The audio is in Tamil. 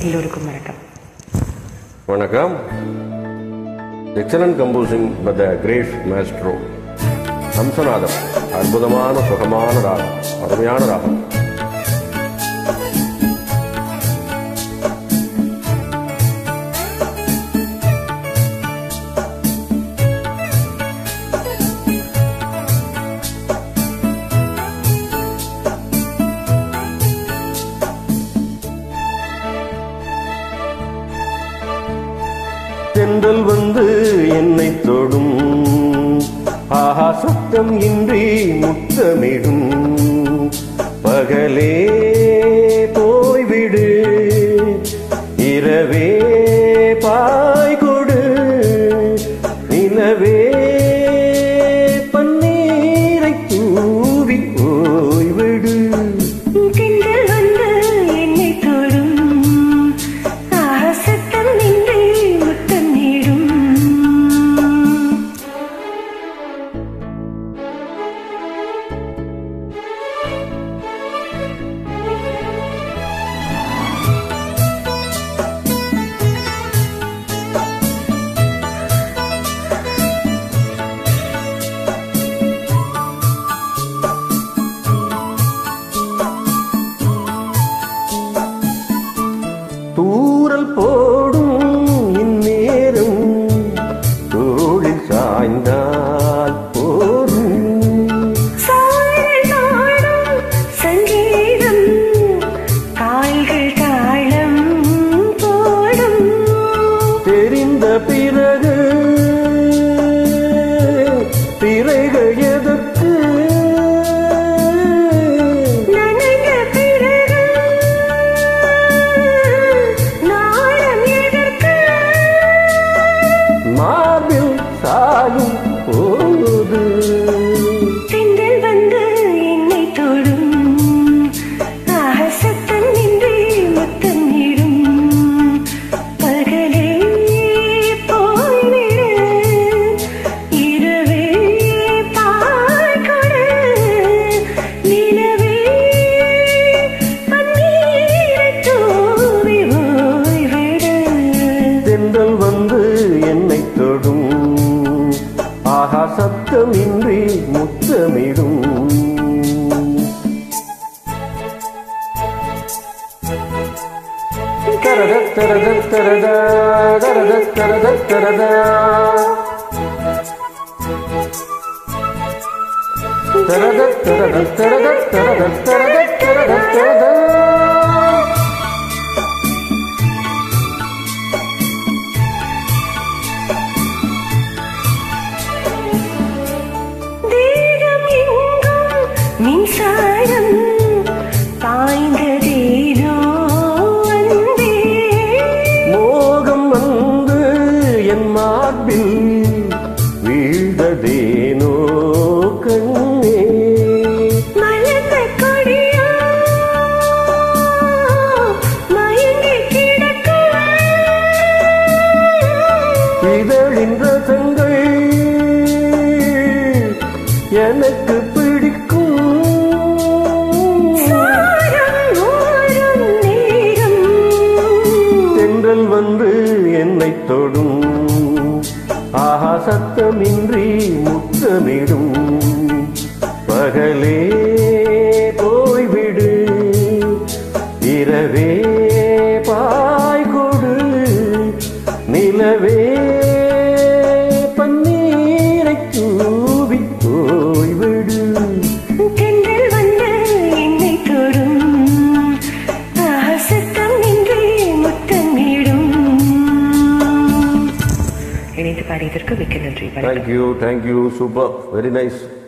எல்லோருக்கும் வணக்கம். வணக்கம். Excellent composing by the great maestro Hamsanadam. அற்புதமான சுகமான ராகம், அருமையான ராகம். தென்றல் வந்து என்னை தொடும், ஆஹா சத்தம் இன்றி முத்தமிடும். பகலே போய்விடு, இரவே பாய் கொடு, நிலவே பன்னீரை தூவி போய்விடு. தூரல் போடும் இந்நேரம் தோளில் சாய்ந்தால் போரும். சங்கீதம் கால்கள் தாளம் போடும். தெரிந்த பிறகு திரைகள் எதற்கு? தென்றல் வந்து என்னை தொடும், சத்தம் இன்றி முத்தமிடும். பகலே போய்விடு, இரவே பாய் கொடு, நிலவே பன்னீரை தூவி போய்விடு. தென்றல் வந்து என்னை தொடும், ஆஹா சத்தமின்றி முத்தமிடும். தரத தரத தரத தரத தரத தரத தரத தரத தரத தரத தரத தரத. மின்சாரம் பாய்ந்ததேனோ அன்பே, மோகம் வந்து என் மார்பில் வீழ்ந்ததேனோ கண்ணே. மலர்ந்த கொடியோ மயங்கி கிடக்க, இதழின் ரசங்கள் எனக்கு பிடிக்கும். தென்றல் வந்து என்னை தொடும், ஆஹா சத்தமின்றி முத்தமிடும். பகலே போய்விடு, இரவே பாய் கொடு, நிலவே பன்னீரை தூவி போய்விடு. தென்றல் வந்து என்னை தொடும், சத்தம் இன்றி முத்தமிடும். இணைந்து பாடியதற்கு மிக்க நன்றி. Thank you, super, very nice.